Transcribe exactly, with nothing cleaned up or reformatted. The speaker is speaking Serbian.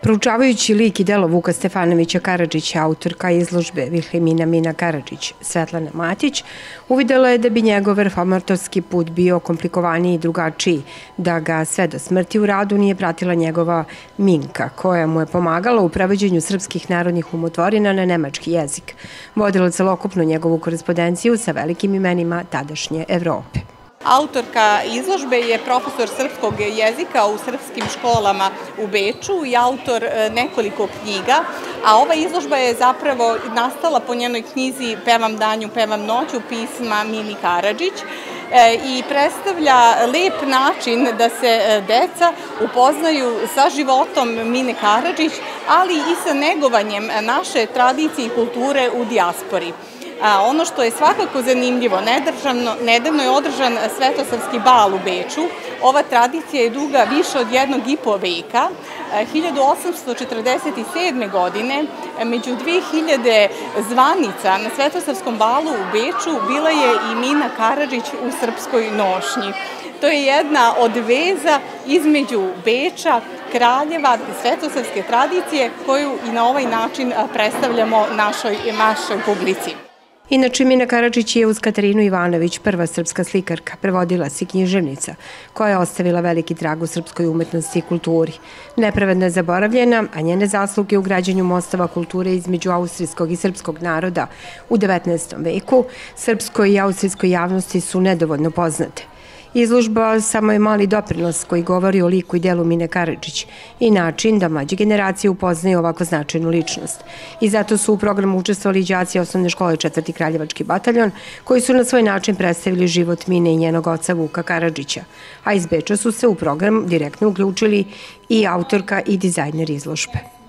Proučavajući lik i delo Vuka Stefanovića Karadžića, autorka izložbe Vilhelmina Mina Karadžić, Svetlana Matić, uvidela je da bi njegov reformatorski put bio komplikovaniji i drugačiji, da ga sve do smrti u radu nije pratila njegova Minka, koja mu je pomagala u prevođenju srpskih narodnih umotvorina na nemački jezik. Vodila celokupnu njegovu korespondenciju sa velikim imenima tadašnje Evrope. Autorka izložbe je profesor srpskog jezika u srpskim školama u Beču i autor nekoliko knjiga, a ova izložba je zapravo nastala po njenoj knjizi Pevam danju, pevam noću, pisma Mini Karadžić i predstavlja lep način da se deca upoznaju sa životom Mine Karadžić, ali i sa negovanjem naše tradicije i kulture u dijaspori. Ono što je svakako zanimljivo, nedavno je održan Svetosavski bal u Beču. Ova tradicija je duga više od jednog i po veka. hiljadu osamsto četrdeset sedme. godine među dve hiljade zvanica na Svetosavskom balu u Beču bila je i Mina Karadžić u srpskoj nošnji. To je jedna od veza između Beča, Kraljeva, svetosavske tradicije koju i na ovaj način predstavljamo našoj, našoj publici. Inače, Mina Karadžić je uz Katarinu Ivanović prva srpska slikarka, prevodilac i književnica, koja je ostavila veliki trag u srpskoj umetnosti i kulturi. Nepravedno je zaboravljena, a njene zasluge u građenju mostova kulture između austrijskog i srpskog naroda u devetnaestom veku srpskoj i austrijskoj javnosti su nedovoljno poznate. Izložba samo je mali doprinos koji govori o liku i delu Mine Karadžić i način da mlađe generacije upoznaju ovako značajnu ličnost. I zato su u programu učestvovali đaci osnovne škole četvrti Kraljevački bataljon, koji su na svoj način predstavili život Mine i njenog oca Vuka Karadžića, a iz Beča su se u program direktno uključili i autorka i dizajner izložbe.